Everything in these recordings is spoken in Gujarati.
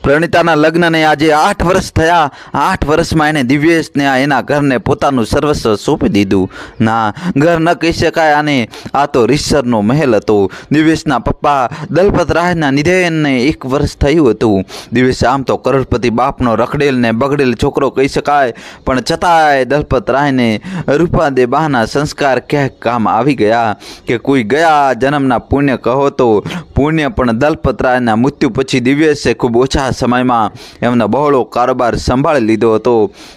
પ્રણીતાના લગ્નને આજે 8 વર્ષ થયા। 8 વર્ષમાં એને દિવ્યેશને એના ઘરને પોતાનું સર્વસ્વ સોંપી દીધું। ના, ઘર ન કહી શકાય આને, આ તો રીસરનો મહેલ હતો। દિવ્યેશના પપ્પા દલપતરાયના નિધનને 1 વર્ષ થયું હતું। દિવ્યેશ આમ તો કરોડપતિ બાપનો રખડેલ ને બગડેલ છોકરો કહી શકાય, પણ છતાંય દલપતરાયને રૂપાદેબાના સંસ્કાર ક્યાંક કામ આવી ગયા કે કોઈ ગયા જન્મના પુણ્ય કહો તો પુણ્ય। પણ દલપતરાયના મૃત્યુ પછી દિવ્યેશે ખૂબ ઓછા સમયમાં એમનો બહોળો કારોબાર સંભાળી લીધો હતો।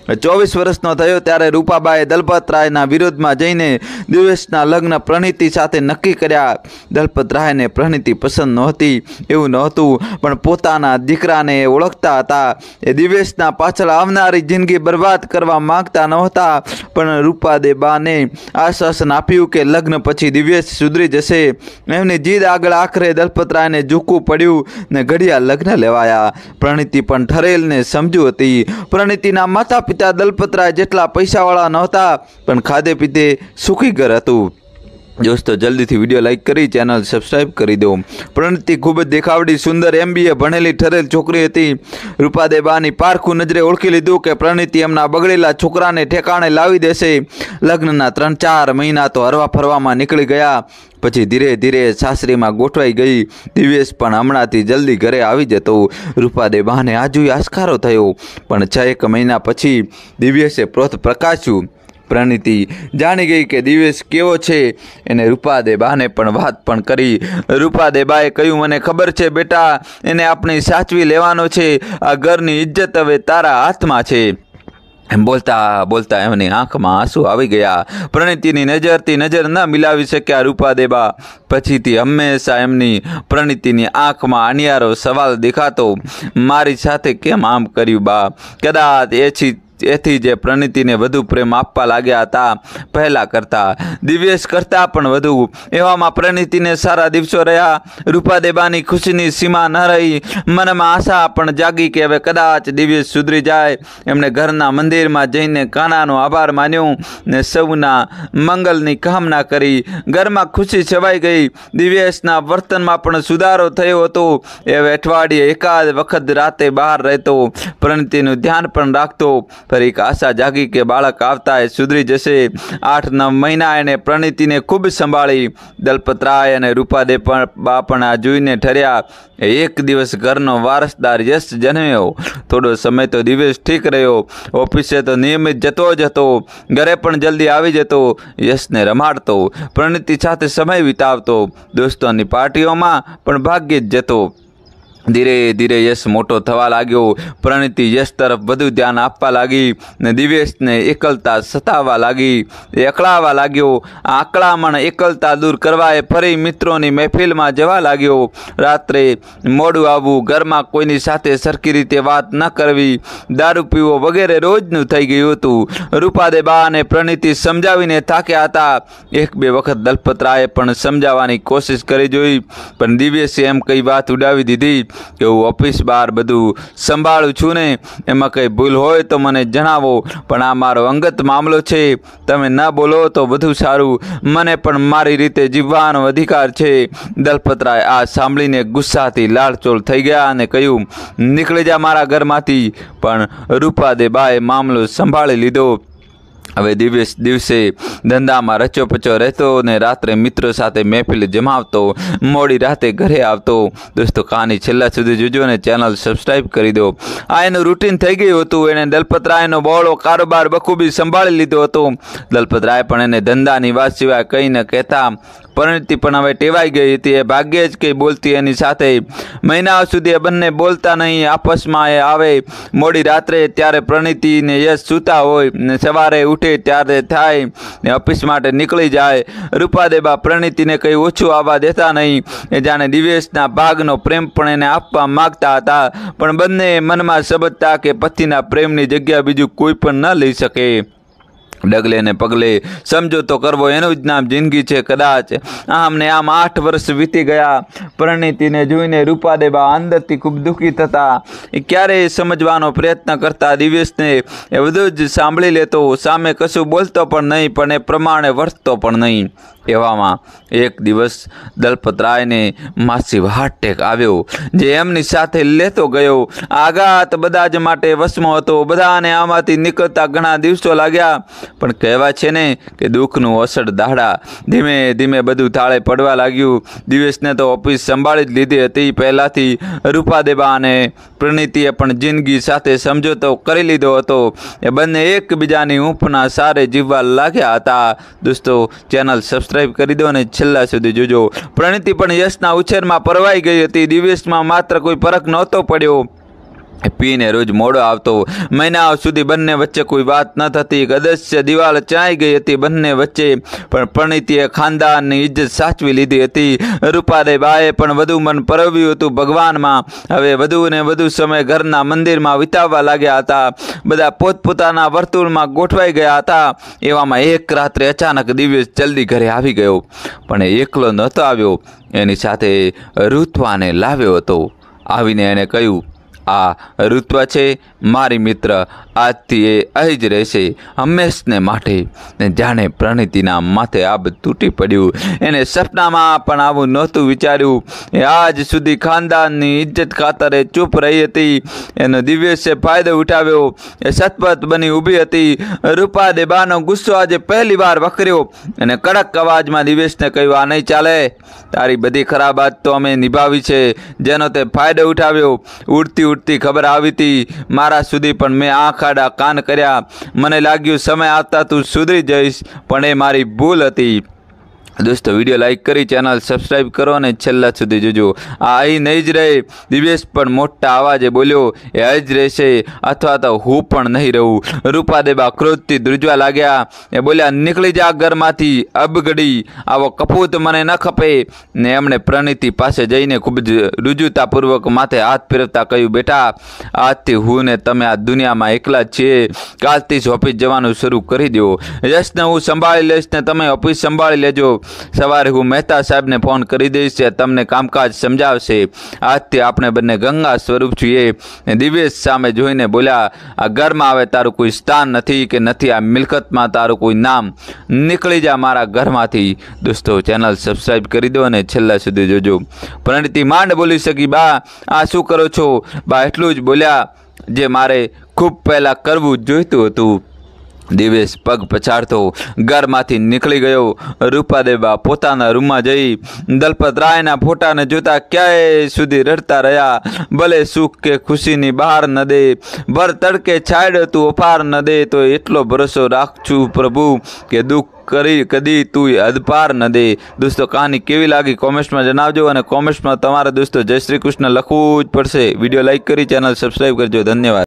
24 વર્ષનો થયો ત્યારે રૂપાબાએ દલપતરાયના વિરોધમાં જઈને દિવ્યેશના લગ્ન પ્રણીતિ સાથે નક્કી કર્યા। દલપતરાયને પ્રણીતિ પસંદ નહોતી એવું નહોતું, પણ પોતાના દીકરાને ઓળખતા હતા। એ દિવ્યેશના પાછળ આવનારી જિંદગી બરબાદ કરવા માંગતા નહોતા, પણ રૂપાદેબાને આશ્વાસન આપ્યું કે લગ્ન પછી દિવ્યેશ સુધરી જશે। એમની જીદ આગળ આખરે દલપતરાયને ઝૂકવું પડ્યું ને ઘડિયા લગ્ન લેવાયા। પ્રણીતિ પણ ઠરેલ ને સમજુ હતી। પ્રણીતિના માતા પિતા દલપતરાય જેટલા પૈસાવાળા નહોતા, પણ ખાધે પીધે સુખી ઘર હતું। दोस्तों जल्दी थी वीडियो लाइक करी चैनल सब्सक्राइब करी दो। प्रणति खूब ज देखावड़ी सुंदर MBA भणेली ठरेल छोकरी हती। रूपादेबानी पारखू नजरे ओळखी लीधुं के प्रणति एमना बगड़ेला छोकराने ठेकाणे लावी देशे। लग्नना 3-4 महीना तो हरवा फरवामां निकળી गया। પછી ધીરે ધીરે સાસરીમાં ગોઠવાઈ ગઈ। દિવ્યેશ પણ હમણાંથી જલ્દી ઘરે આવી જતો। રૂપાદેબાને આજુ આસ્કારો થયો, પણ 6 મહિના પછી દિવ્યેશે પ્રોત પ્રકાશ્યું। પ્રણીતિ જાણી ગઈ કે દિવ્યેશ કેવો છે, એને રૂપાદેબાને પણ વાત પણ કરી। રૂપાદેબાએ કહ્યું, મને ખબર છે બેટા, એને આપણે સાચવી લેવાનો છે। આ ઘરની ઇજ્જત હવે તારા હાથમાં છે। એમ બોલતા બોલતા એમની આંખમાં આંસુ આવી ગયા। પ્રણીતિની નજરથી નજર ન મિલાવી શક્યા રૂપાદેબા। પછીથી હંમેશા એમની પ્રણીતિની આંખમાં અનિયારો સવાલ દેખાતો, મારી સાથે કેમ આમ કર્યું બા? કદાચ એથી જે પ્રણીતિને વધુ પ્રેમ આપવા लाग्या હતા પહેલા કરતા, દિવ્યેશ કરતા પણ વધુ। એવામાં પ્રણીતિને સારા દિવસો રહ્યા। રૂપાદેબાની ખુશીની સીમા ન રહી। મનમાં આશા પણ જાગી કે હવે કદાચ દિવ્યેશ સુધરી જાય। એમણે ઘરના મંદિરમાં જઈને કાનાનો આભાર માન્યો ને સૌના મંગલની કામના કરી। ઘરમાં ખુશી છવાઈ ગઈ। દિવ્યેશના વર્તનમાં પણ સુધારો થયો હતો। એ અઠવાડિયે એકાદ વખત રાતે બહાર રહેતો, પ્રણીતિનું ધ્યાન પણ રાખતો। पर एक आशा जागी के बाळक आवता सुधरी जशे। 8-9 महीना एने प्रणीतिने खूब संभाળી। दलपतराय अने रूपादेबा पण आ जोईने ठर्या। एक दिवस घरनो वारसदार यश जन्म्यो। थोड़ो समय तो दिव्યેશ ठीक रह्यो। ऑफिसे तो नियमित जतो ज हतो, घरे पण जल्दी आवी जतो। यशने रमाडतो, प्रणीति साथे समय वितावतो, दोस्तोनी पार्टीओमां पण भाग्ये ज जतो। धीरे धीरे यश मोटो थवा लाग्यो। प्रणीति यश तरफ વધુ ધ્યાન આપવા લાગી ને દિવ્યેશને એકલતા સતાવવા લાગી। એકલાવા लाग्यो। આકળામણ એકલતા દૂર કરવા એ ફરી મિત્રોની મહેફિલમાં જવા लाग्यो। રાત્રે મોડું આવવું, ઘરમાં કોઈની સાથે સરખી રીતે વાત ન કરવી, દારૂ પીવો વગેરે રોજનું થઈ ગયું હતું। રૂપાદેબા અને પ્રણીતિ સમજાવીને થાક્યા હતા। 1-2 વખત દલપતરાયે પણ સમજાવવાની કોશિશ કરી જોઈ, પણ દિવ્યેશે એમ કઈ વાત ઉડાવી દીધી કે હું ઓફિસ બહાર બધું સંભાળું છું ને, એમાં કંઈ ભૂલ હોય તો મને જણાવો, પણ આ મારો અંગત મામલો છે। તમે ન બોલો તો વધુ સારું। મને પણ મારી રીતે જીવવાનો અધિકાર છે। દલપતરાય આ સાંભળીને ગુસ્સાથી લાળચોળ થઈ ગયા અને કહ્યું, નીકળી જા મારા ઘરમાંથી। પણ રૂપાદેબાએ મામલો સંભાળી લીધો। હવે દિવ્યેશ દિવસે ધંધામાં રચોપચો રહેતો ને રાત્રે મિત્રો સાથે મહેફિલ જમાવતો, મોડી રાતે ઘરે આવતો। દોસ્તો કહાની છેલ્લા સુધી જોજો ને ચેનલ સબસ્ક્રાઈબ કરી દો। આ એનું રૂટીન થઈ ગયું હતું। એણે દલપતરાયનો બહોળો કારોબાર બખૂબી સંભાળી લીધો હતો। દલપતરાય પણ એને ધંધાની વાત સિવાય કંઈ ન કહેતા। પ્રણીતિ પણ હવે ટેવાઈ ગઈ હતી। એ ભાગ્યે જ કંઈ બોલતી એની સાથે। મહિનાઓ સુધી એ બંને બોલતા નહીં। આપસમાં એ આવે મોડી રાત્રે ત્યારે પ્રણીતિ ને યશ સૂતા હોય ને સવારે ઉઠે ત્યારે થાય ને ઓફિસ માટે નીકળી જાય। રૂપાદેબા પ્રણીતિને કંઈ ઓછું આવવા દેતા નહીં। એ જાણે દિવ્યેશના ભાગનો પ્રેમ પણ એને આપવા માગતા હતા, પણ બંને મનમાં સમજતા કે પતિના પ્રેમની જગ્યા બીજું કોઈ પણ ન લઈ શકે। ડગલે ને પગલે સમજોતો કરવો એનું જ નામ જિંદગી છે કદાચ। આમ ને આમ 8 વર્ષ વીતી ગયા। પ્રણીતિને જોઈને રૂપાદેબા અંદરથી ખૂબ દુઃખી થતા। એ ક્યારેય સમજવાનો પ્રયત્ન કરતા દિવ્યેશને એ બધું જ સાંભળી લેતો। સામે કશું બોલતો પણ નહીં, પણ એ પ્રમાણે વર્તતો પણ નહીં। એવામાં એક દિવસ દલપતરાયને માસિવ હાર્ટ એટેક આવ્યો, જે એમની સાથે લેતો ગયો. આઘાત બધા જ માટે વશમાં હતો. બધાને આમાંથી નીકળતા ઘણા દિવસો લાગ્યા, પણ કહેવાય છે ને કે દુઃખનું અસર દાડા. ધીમે ધીમે બધું થાળે પડવા લાગ્યું. દિવેશને તો ઓફિસ સંભાળી જ લીધી હતી પહેલાંથી. રૂપાદેબા અને પ્રણીતિએ પણ જિંદગી સાથે સમજોતો કરી લીધો હતો. એ બંને એકબીજાની ઊંફના સારે જીવવા લાગ્યા હતા. દોસ્તો, ચેનલ સબસ્ક્રાઈબ કરી દો અને છેલ્લા સુધી જોજો. પ્રણીતિ પણ યશના ઉછેરમાં પરવાઈ ગઈ હતી. દિવેશમાં માત્ર કોઈ ફરક નહોતો પડ્યો. પીને રોજ મોડો આવતો. મહિનાઓ સુધી બંને વચ્ચે કોઈ વાત ન થતી. અદસ્ય દિવાલ ચાઈ ગઈ હતી બંને વચ્ચે. પણ પ્રણીતિએ ખાનદાનની ઇજ્જત સાચવી લીધી હતી. રૂપાદેબાએ પણ વધુ મન પરવ્યું હતું ભગવાનમાં. હવે વધુ ને વધુ સમય ઘરના મંદિરમાં વિતાવવા લાગ્યા હતા. બધા પોતપોતાના વર્તુળમાં ગોઠવાઈ ગયા હતા. એવામાં એક રાત્રે અચાનક દિવેશ જલ્દી ઘરે આવી ગયો. પણ એ એકલો નહોતો આવ્યો, એની સાથે ઋત્વાને લાવ્યો હતો. આવીને એને કહ્યું, આ ઋત્વા છે મારી મિત્ર. આજથી એ અહીં જ રહેશે હંમેશને માટે. ને જાણે પ્રણીતિના માથે આબ તૂટી પડ્યું. એને સપનામાં પણ આવું નહોતું વિચાર્યું. એ આજ સુધી ખાનદાનની ઇજ્જત ખાતરે ચૂપ રહી હતી. એનો દિવેશે ફાયદો ઉઠાવ્યો. એ સતપથ બની ઊભી હતી. રૂપાદેબાનો ગુસ્સો આજે પહેલી વાર વકર્યો. અને કડક અવાજમાં દિવેશને કહ્યું, આ નહીં ચાલે. તારી બધી ખરાબ આદત તો અમે નિભાવી છે, જેનો તે ફાયદો ઉઠાવ્યો. ઉડતી ખબર આવી હતી મારા સુધી, પણ મેં આંખ આડા કાન કર્યા. મને લાગ્યું સમય આવતા તું સુધરી જઈશ, પણ એ મારી ભૂલ હતી. દોસ્તો, વિડીયો લાઈક કરી ચેનલ સબસ્ક્રાઈબ કરો અને છેલ્લા સુધી જોજો. આ અહીં નહીં જ રહે. દિવેશ પણ મોટા અવાજે બોલ્યો, એ અહીં જ રહેશે અથવા તો હું પણ નહીં રહું. રૂપાદેબા ક્રોધથી ધ્રુજવા લાગ્યા. એ બોલ્યા, નીકળી જા ઘરમાંથી અબગડી. આવો કપૂત મને ન ખપે. ને એમણે પ્રણીતિ પાસે જઈને ખૂબ જ રુજુતાપૂર્વક માથે હાથ ફેરવતા કહ્યું, બેટા, આજથી હું ને તમે આ દુનિયામાં એકલા જ છીએ. કાલથી જ ઓફિસ જવાનું શરૂ કરી દો. યશને હું સંભાળી લઈશ ને તમે ઓફિસ સંભાળી લેજો. સવારે હું મહેતા સાહેબને ફોન કરી દઈશ, તમને કામકાજ સમજાવશે. આજથી આપણે બંને ગંગા સ્વરૂપ છીએ. દિવેશ સામે જોઈને બોલ્યા, આ ઘરમાં હવે તારું કોઈ સ્થાન નથી કે નથી આ મિલકતમાં તારું કોઈ નામ. નીકળી જા મારા ઘરમાંથી. દોસ્તો, ચેનલ સબસ્ક્રાઈબ કરી દો અને છેલ્લા સુધી જોજો. પ્રણીતિ માંડ બોલી શકી, બા આ શું કરો છો? બા એટલું જ બોલ્યા જે મારે ખૂબ પહેલાં કરવું જોઈતું હતું. દિવેશ પગ પછાડતો ઘરમાંથી નીકળી ગયો. રૂપાદેબા પોતાના રૂમમાં જઈ દલપતરાયના ફોટાને જોતા ક્યાંય સુધી રડતા રહ્યા. ભલે સુખ કે ખુશીની બહાર ન દે, ભર તડકે છાંયડો તું અપાર ન દે, તો એટલો ભરોસો રાખશું પ્રભુ કે દુઃખ કરી કદી તું અધપાર ન દે. દોસ્તો, કહાની કેવી લાગી કોમેન્ટ્સમાં જણાવજો. અને કોમેન્ટ્સમાં તમારા દોસ્તો જય શ્રી કૃષ્ણ લખવું જ પડશે. વિડીયો લાઈક કરી ચેનલ સબસ્ક્રાઈબ કરજો. ધન્યવાદ.